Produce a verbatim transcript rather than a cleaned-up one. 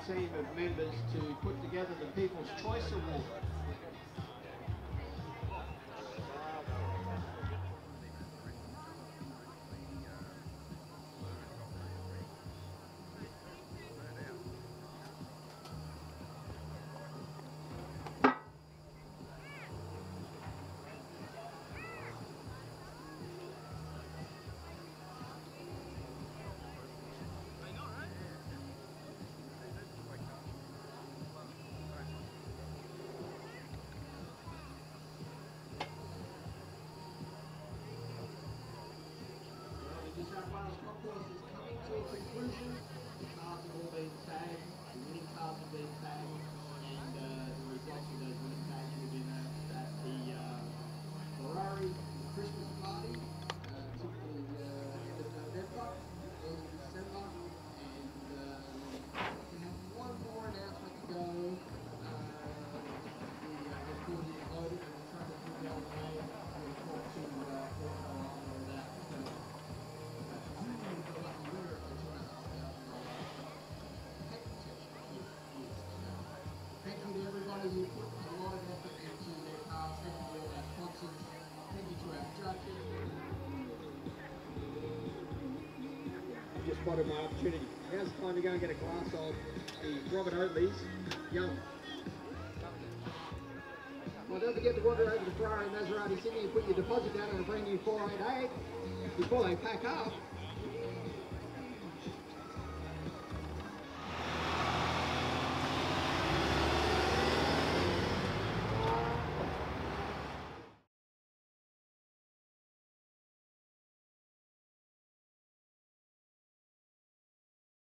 team of members to put together the People's Choice Award. Ferrari Concours is coming to a conclusion. The cars have all been tagged, the winning cars have been tagged, and uh, the results of those winning tags will be announced at the uh, Ferrari Christmas party, uh, typically uh, end of November, early December, and uh, we have one more announcement to go. Uh, the uh, headquarters is loaded and we're trying to figure out a way to talk to uh, on that. So, thank you to everybody who put a lot of effort into their cars. Thank you to all our sponsors. Thank you to our judges. I've just spotted my opportunity. Now's the time to go and get a glass of the Robert Oatley's Young. Well, don't forget to wander over to Ferrari Maserati Sydney and put your deposit down on a brand new four eighty-eight before they pack up.